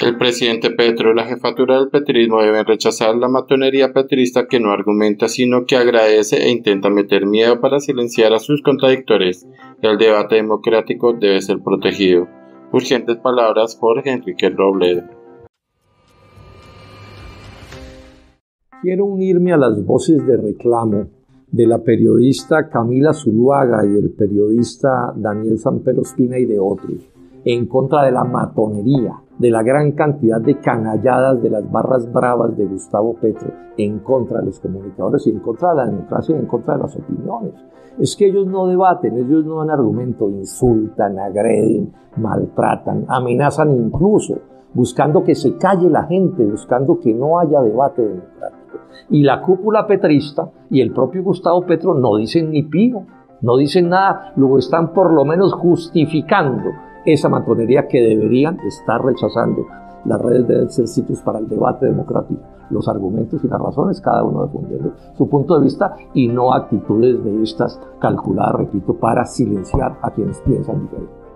El presidente Petro y la jefatura del petrismo deben rechazar la matonería petrista que no argumenta sino que agradece e intenta meter miedo para silenciar a sus contradictores. El debate democrático debe ser protegido. Urgentes palabras, Jorge Enrique Robledo. Quiero unirme a las voces de reclamo de la periodista Camila Zuluaga y del periodista Daniel Sampero Espina y de otros en contra de la matonería, de la gran cantidad de canalladas de las barras bravas de Gustavo Petro, en contra de los comunicadores y en contra de la democracia y en contra de las opiniones. Es que ellos no debaten, ellos no dan argumento, insultan, agreden, maltratan, amenazan incluso, buscando que se calle la gente, buscando que no haya debate democrático. Y la cúpula petrista y el propio Gustavo Petro no dicen ni pío, no dicen nada, luego están por lo menos justificando esa matonería que deberían estar rechazando. Las redes deben ser sitios para el debate democrático, los argumentos y las razones, cada uno defendiendo su punto de vista y no actitudes de estas calculadas, repito, para silenciar a quienes piensan diferente.